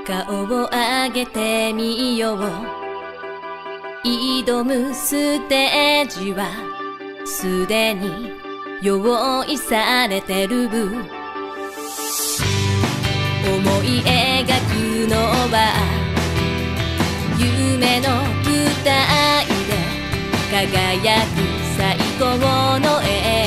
顔を上げてみよう。挑むステージはすでに用意されてる。思い描くのは夢の舞台で輝く最高の映